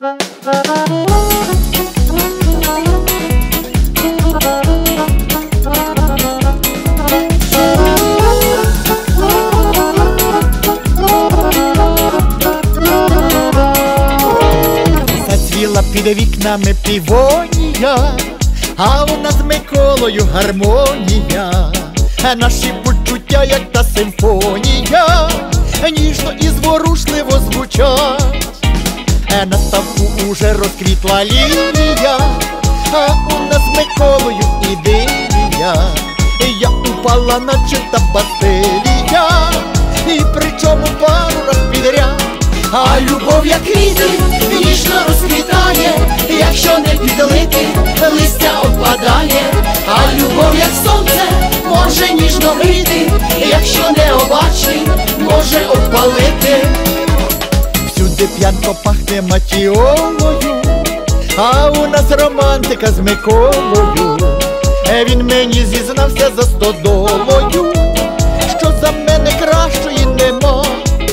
Зацвіла під вікнами півонія, а у нас з Миколою гармонія. Наші почуття, як та симфонія, ніжно і зворушливо звучать. На ставку уже розквітла лілія, а у нас з Миколою ідилія. Я упала, наче та бастилія, і причому пару раз підряд. А любов, як квіти, ніжно розквітає, якщо не підлити, листя опадає. А любов, як сонце, може ніжно гріти, якщо необачний, може обпалити. Всюди п'янко пахне матіолою, а у нас романтика з Миколою. Він мені зізнався за стодолою, що за мене кращої нема.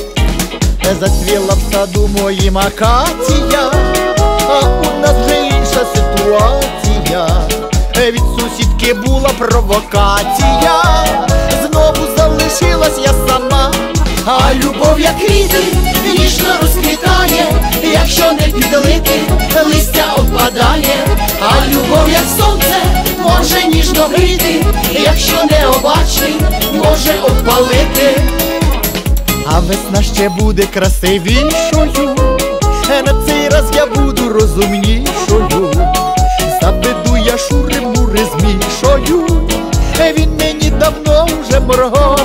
Зацвіла в саду моїм акація, а у нас вже інша ситуація. Від сусідки була провокація, знову залишилась я сама. А любов, як квіти, ніжно розквітає, якщо не підлити, листя опадає. А любов, як сонце, може ніжно гріти, якщо необачний, може обпалити. А весна ще буде красивішою, на цей раз я буду розумнішою. Заведу я шури-мури з Мішою, він мені давно вже моргав.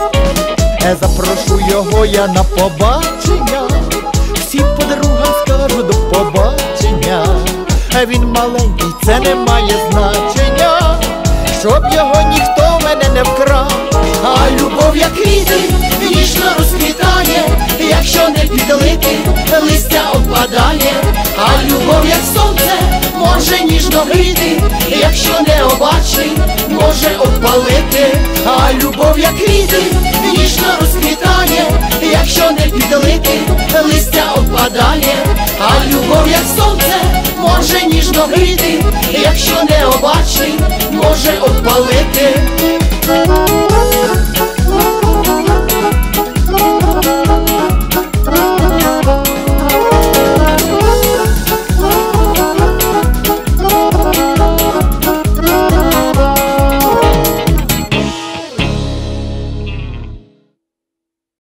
Запрошу його я на побачення, всім подругам скажу до побачення. Він маленький, це не має значення, щоб його ніхто мене не вкрав. А любов, як квіти, ніжно розквітає, якщо не підлити, листя опадає. А любов, як сонце, може ніжно гріти, якщо необачний, може обпалити. А любов, як квіти, ніжно розквітає, якщо не підлити, листя опадає. А любов, як сонце, може ніжно гріти, якщо необачний, може обпалити.